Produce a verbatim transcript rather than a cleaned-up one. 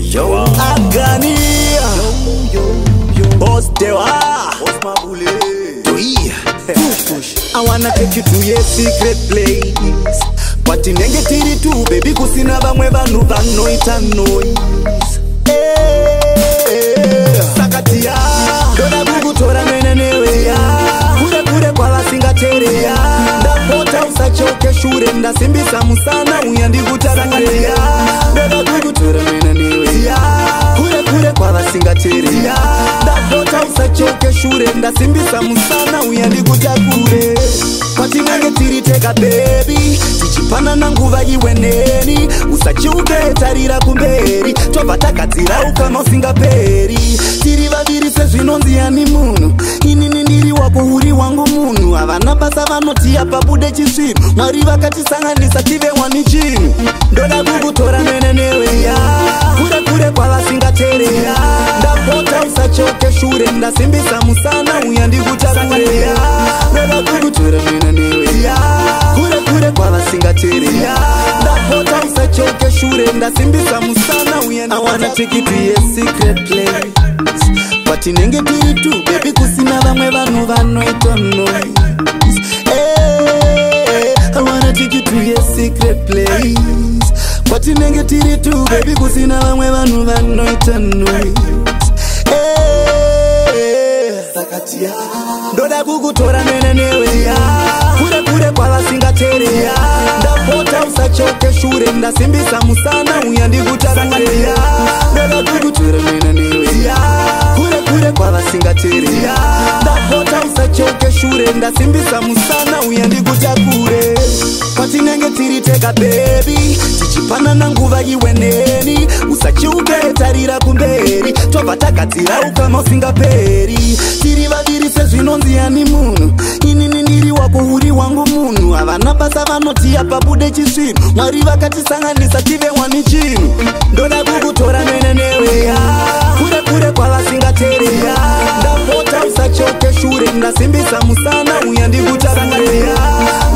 Yo Agani Boss Dewa Boss Mabule Doi Push push I wanna take you to your secret place Pati nenge tiri tu baby kusina bamwe banu banoita noise Eh Sakatia Dona bugu tora nene newe ya Kure kure kwa la singatere ya Ndapota usachoke shure ndasimbisa musana uyandi gutarangare ya Dona bugu tora nene newe ya Kure kure kwa la singatere ya Ndapota usachoke shure ndasimbisa musana uyandi gutakure Pati nenge tiri teka baby Tichipana na nguva iweneni Usachuke tarira kumberi Twavata katira ukama usingaperi Tiri vaviri sezvinonzi yani munu Inini ndiri wapo huri wangu munu Havana basa vanotia pabude chisvinu Mwari vakatisanganisa tive wani chinu Ndoda kukutora nene newe ya Kure kure kwala singatere ya Ndapota usachoke shure ndasimbisa musana uyandi kutakure ya Ndoda kukutora nene newe ya Kure kure kwala singatere ya Ndapota usachoke shure ndasimbisa musana uyandi I wanna take you to your secret place Pati nenge tiri tu baby kusina vamwe vanu vanoita noise Hey, I wanna take you to your secret place Pati nenge tiri tu baby kusina vamwe vanu vanoita noise Hey, Sakatia Ndoda kukutora nene newe ya Kure kure kwala singatere ya Ndapota usachoke shure ndasimbisa musana uyandi gutarangare ya Ndoda kukutora nene newe ya Kure kure kwala singatere ya Ndapota usachoke shure ndasimbisa musana uyandi gutakure Pati nenge tiri teka baby Tichipana na nguva iweneni Usachuke tarira kumberi Twavata katira ukama usingaperi Tiri vaviri sezvinonzi yani munu Inini ndiri wapo huri wangu munu Havana basa vanotia pabude chisvinu Mwari vakatisanganisa tive wani chinu Ndoda kukutora nene newe ya Kure kure kwala singatere ya Ndapota usachoke shure ndasimbisa musana uyandi gutarangare ya